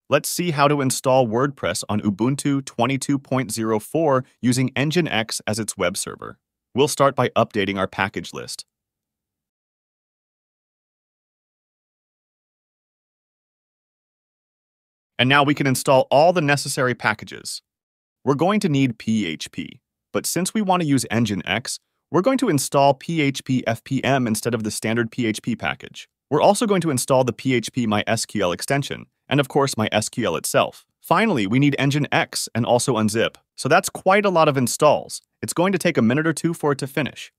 Let's see how to install WordPress on Ubuntu 22.04 using Nginx as its web server. We'll start by updating our package list. And now we can install all the necessary packages. We're going to need PHP, but since we want to use Nginx, we're going to install PHP FPM instead of the standard PHP package. We're also going to install the PHP MySQL extension, and of course MySQL itself. Finally, we need Nginx and also unzip. So that's quite a lot of installs. It's going to take a minute or two for it to finish.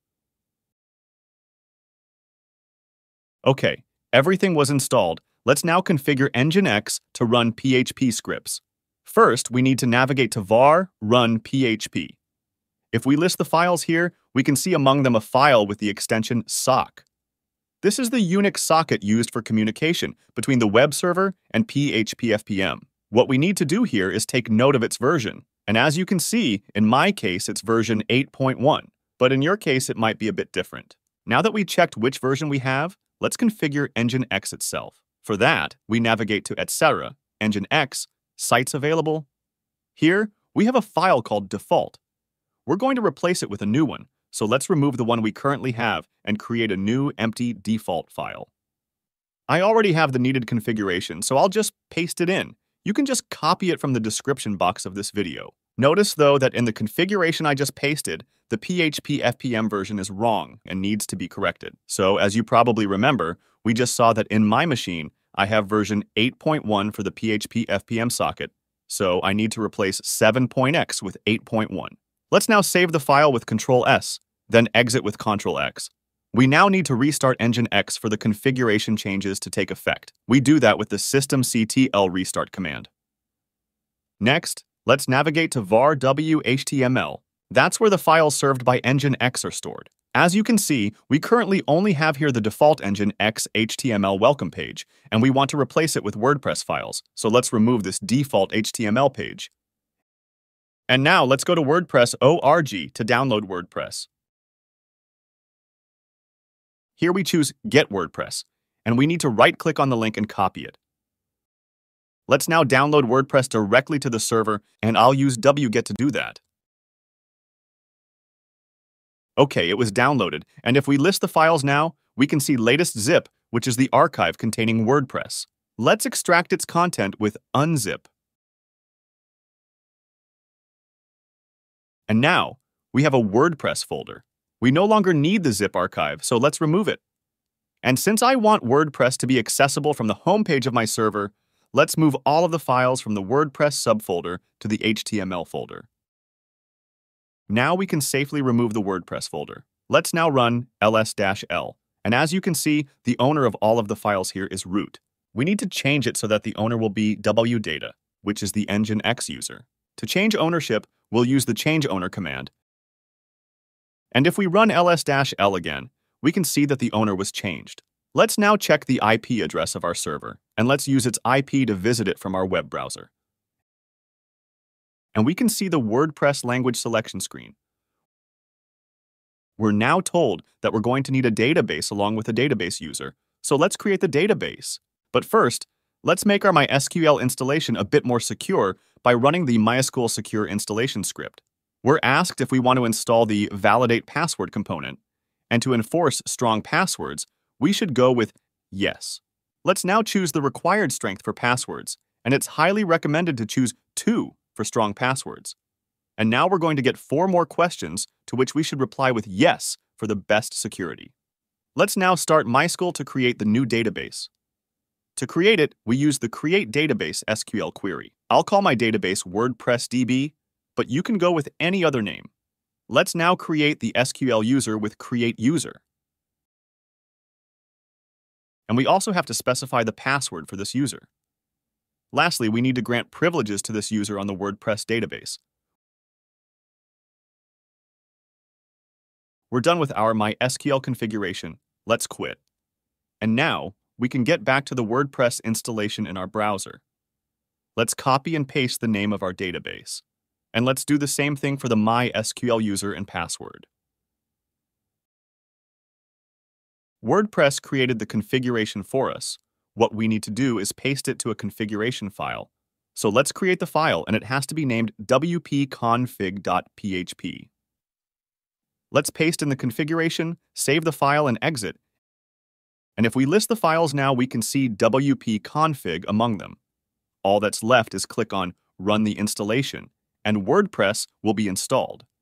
Okay, everything was installed. Let's now configure Nginx to run PHP scripts. First, we need to navigate to var run PHP. If we list the files here, we can see among them a file with the extension sock. This is the Unix socket used for communication between the web server and PHP FPM. What we need to do here is take note of its version. And as you can see, in my case, it's version 8.1, but in your case, it might be a bit different. Now that we checked which version we have, let's configure Nginx itself. For that, we navigate to etc., Nginx, sites available. Here, we have a file called default. We're going to replace it with a new one, so let's remove the one we currently have and create a new empty default file. I already have the needed configuration, so I'll just paste it in. You can just copy it from the description box of this video. Notice, though, that in the configuration I just pasted, the PHP FPM version is wrong and needs to be corrected. So, as you probably remember, we just saw that in my machine, I have version 8.1 for the PHP FPM socket, so I need to replace 7.x with 8.1. Let's now save the file with Ctrl+S, then exit with Ctrl+X. We now need to restart Nginx for the configuration changes to take effect. We do that with the systemctl restart command. Next, let's navigate to var w.html. That's where the files served by Nginx are stored. As you can see, we currently only have here the default Nginx HTML welcome page, and we want to replace it with WordPress files, so let's remove this default HTML page. And now let's go to WordPress org to download WordPress. Here we choose Get WordPress, and we need to right-click on the link and copy it. Let's now download WordPress directly to the server, and I'll use wget to do that. Okay, it was downloaded, and if we list the files now, we can see latest zip, which is the archive containing WordPress. Let's extract its content with unzip. And now, we have a WordPress folder. We no longer need the zip archive, so let's remove it. And since I want WordPress to be accessible from the homepage of my server, let's move all of the files from the WordPress subfolder to the HTML folder. Now we can safely remove the WordPress folder. Let's now run ls-l. And as you can see, the owner of all of the files here is root. We need to change it so that the owner will be wdata, which is the Nginx user. To change ownership, we'll use the change owner command. And if we run ls-l again, we can see that the owner was changed. Let's now check the IP address of our server, and let's use its IP to visit it from our web browser. And we can see the WordPress language selection screen. We're now told that we're going to need a database along with a database user, so let's create the database. But first, let's make our MySQL installation a bit more secure by running the MySQL secure installation script. We're asked if we want to install the validate password component, and to enforce strong passwords, we should go with yes. Let's now choose the required strength for passwords, and it's highly recommended to choose 2 for strong passwords. And now we're going to get 4 more questions to which we should reply with yes for the best security. Let's now start MySQL to create the new database. To create it, we use the create database SQL query. I'll call my database WordPressDB, but you can go with any other name. Let's now create the SQL user with create user. And we also have to specify the password for this user. Lastly, we need to grant privileges to this user on the WordPress database. We're done with our MySQL configuration. Let's quit. And now, we can get back to the WordPress installation in our browser. Let's copy and paste the name of our database. And let's do the same thing for the MySQL user and password. WordPress created the configuration for us. what we need to do is paste it to a configuration file. So let's create the file, and it has to be named wp-config.php. Let's paste in the configuration, save the file, and exit. And if we list the files now, we can see wp-config among them. All that's left is click on Run the installation, and WordPress will be installed.